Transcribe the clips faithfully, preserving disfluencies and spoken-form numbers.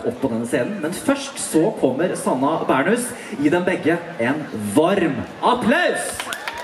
hvert opp på denne scenen. Men først så kommer Sanna Bernhus. Gi dem begge en varm applaus!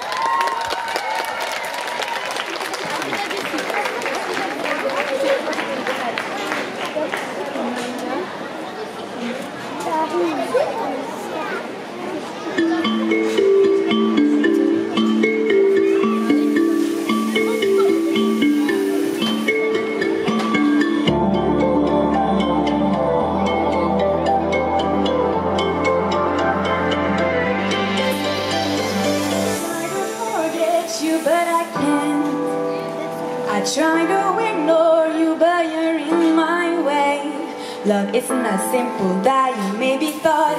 I try to ignore you, but you're in my way. Love isn't as simple that you maybe thought.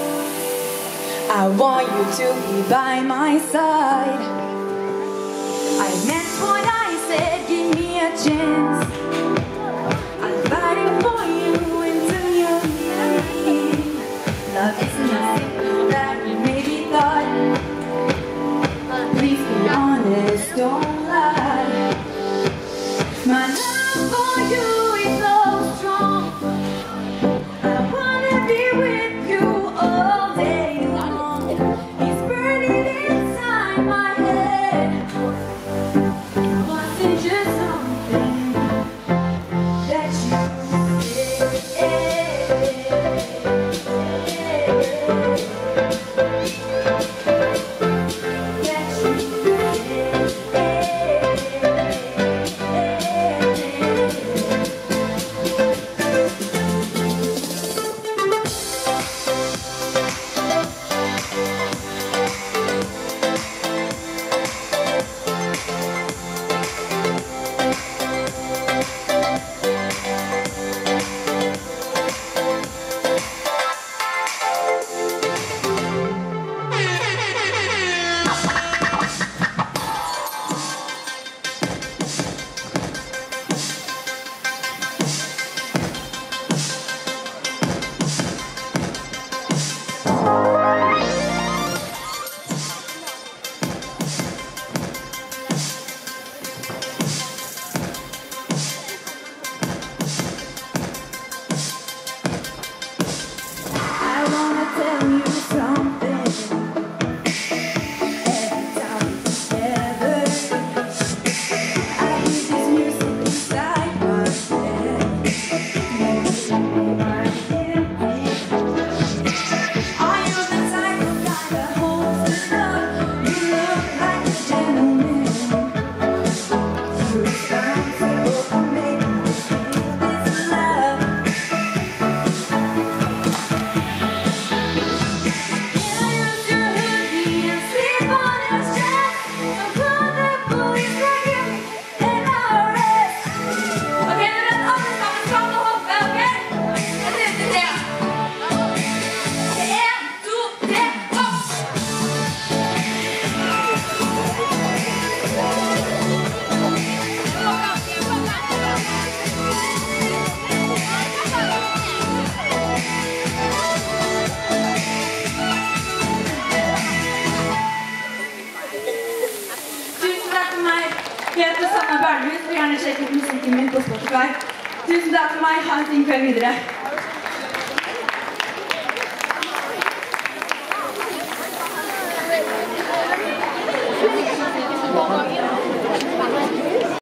I want you to be by my side. I meant what I said, give me a chance. I'm fighting for you until you're mine. Love isn't as simple that you maybe thought. Please be honest, don't lie. My love for you is so strong. I wanna be with you all day long. It's burning inside my head. It wasn't just something that you said. That you Jeg heter Sanna Bernhus, vil gjerne sjekke ut musikken min på Spotify. Tusen takk for meg, ha en fin kveld videre.